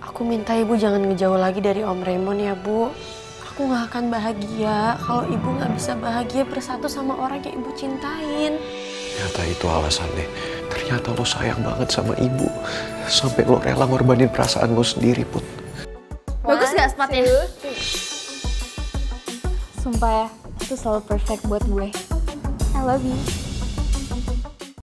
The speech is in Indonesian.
Aku minta ibu jangan ngejauh lagi dari Om Raymond ya, Bu. Aku gak akan bahagia kalau ibu gak bisa bahagia bersatu sama orang yang ibu cintain. Ternyata itu alasannya. Ternyata lo sayang banget sama ibu. Sampai lo rela ngorbanin perasaan lo sendiri, Put. Bagus gak sepatnya? Sumpah ya, itu selalu perfect buat gue. I love you.